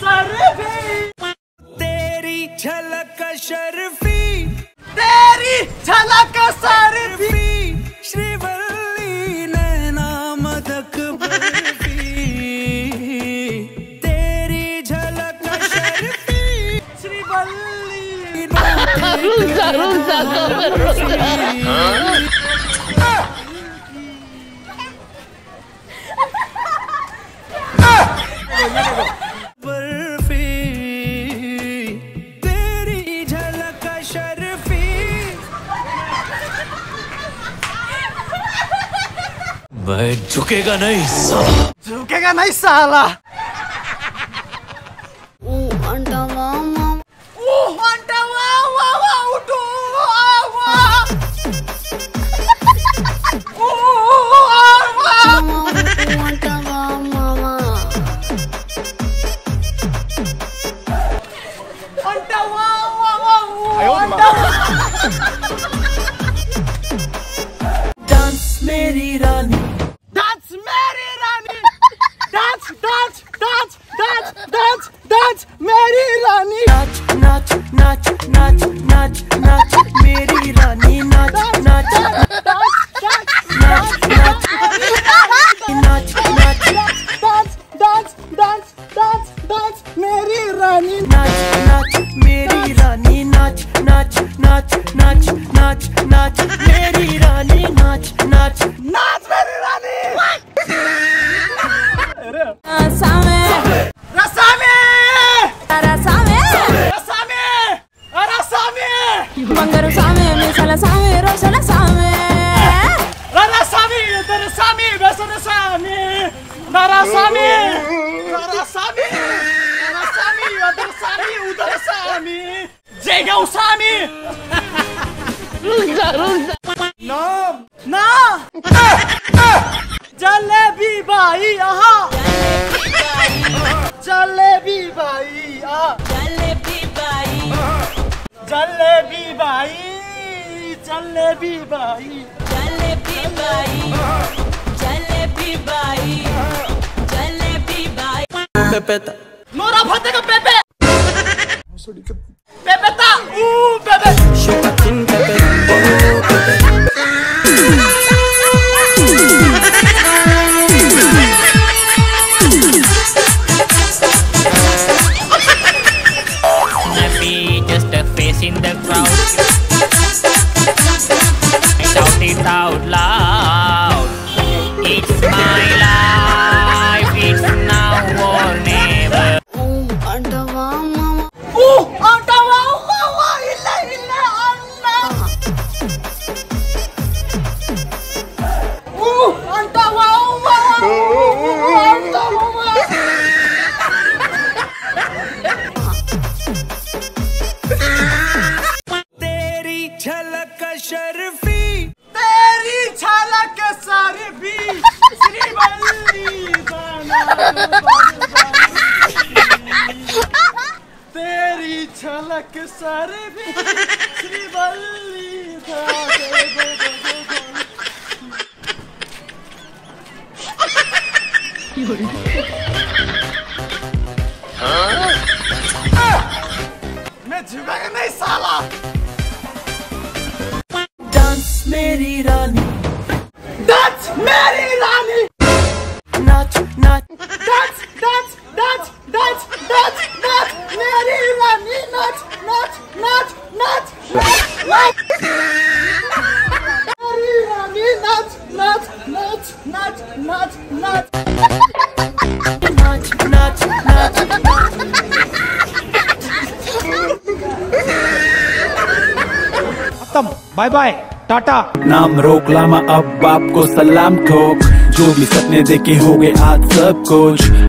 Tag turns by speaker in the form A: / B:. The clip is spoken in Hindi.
A: सरफी, तेरी झलक शर्फी, तेरी झलक सरफी, श्रीवल्ली नैना मदक बर्फी, तेरी झलक शर्फी, श्रीवल्ली बर्फी, तेरी झलक शर्फी। मैं झुकेगा नहीं साला, झुकेगा नहीं साला। डांस मेरी रानी, डांस मेरी रानी, dance dance dance dance dance dance मेरी रानी, नाच नाच नाच नाच नाच नाच मेरी रानी, नाच नाच नाच नाच नाच नाच dance dance dance dance dance मेरी रानी, नाच नाच मेरी रानी, नाच नाच नाच नाच नाच नाच मेरी रानी, नाच नाच नाच मेरी रानी। रसामे रसामे रसामे रसामे रसामे बंगारू सामे मिसाला सामे रोशला सामे रसामे इधर सामे बसर सामे नरासामे नरासामे नरासामे इधर सामे उधर सामे जयगा सामे नाम ना जलेबी बाई आहा, जलेबी बाई आ, Jalebi Bai, Jalebi Bai, Jalebi Bai, Jalebi Bai, Jalebi Bai, Jalebi Bai. Pepeta Nora Fatehi का पेपे पेपेता पेपे शुकतिन पेपे
B: in the crowd, I shout it out loud. It's my life, it's now or never.
A: Antava Antava illa illa Allah. Antava झलक शर्फी, तेरी झलक शर्फी, श्रीवल्ली तेरी झलक शर्फी, श्रीवल्ली मैं झुकेगा नहीं साला। डांस मेरी रानी, डांस मेरी रानी, नाच नाच dance dance dance dance dance dance मेरी रानी, नाच नाच नाच नाच नाच मेरी रानी, नाच नाच नाच नाच नाच नाच नाच नाच
C: खत्म, बाय बाय, टाटा।
D: नाम रोक लामा, अब आपको सलाम ठोक, जो भी सपने देखे हो गए आज सब कुछ।